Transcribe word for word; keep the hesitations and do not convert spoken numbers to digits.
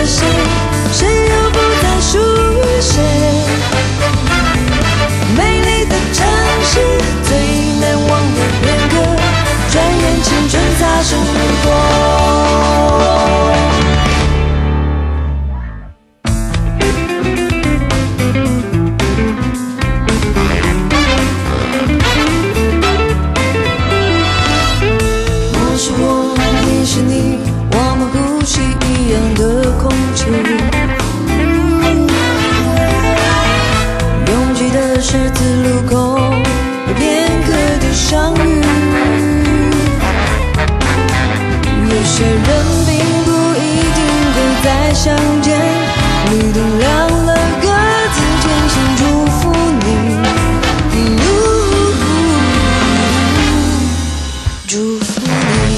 谁，谁又不再属于谁？美丽的城市，最难忘的片刻，转眼青春擦身而过。我是我，你是你，我们呼吸一样的空气。拥挤的十字路口，有片刻的相遇。有些人并不一定会再相见，绿灯亮了，各自前行，祝福你，祝福你。